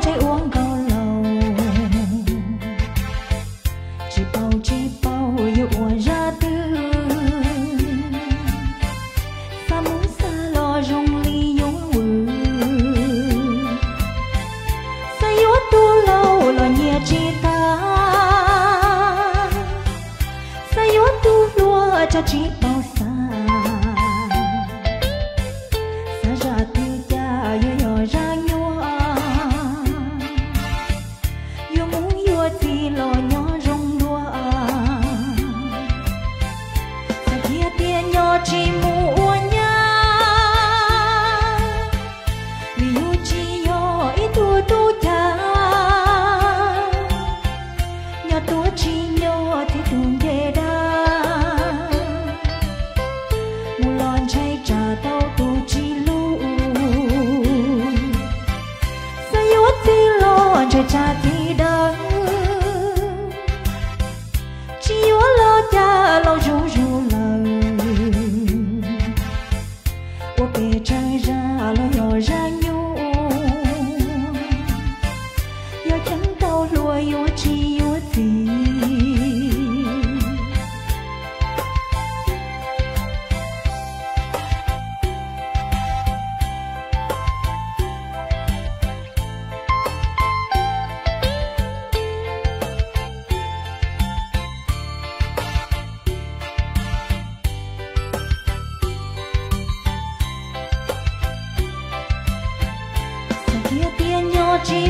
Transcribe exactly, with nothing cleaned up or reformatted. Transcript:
trái uống cao lầu chỉ bao chỉ bao yêu ra tư xa muốn xa lo rong ly yếu mưa xa yếu tu lâu lo nhẹ chi ta xa yếu tu lúa cho chỉ bao xa chỉ mua nhà vì yêu chỉ yo ít tu tu cha nhà tu chỉ yo thì tung về đa mu lon chạy trả tao tu chỉ lu say yo chỉ lon chạy trả thì đắng chỉ yo lo cha lo ru ru lời bề trái ra lo nhỏ ra nhu yo chẳng tao lùa yo chi yo gì chỉ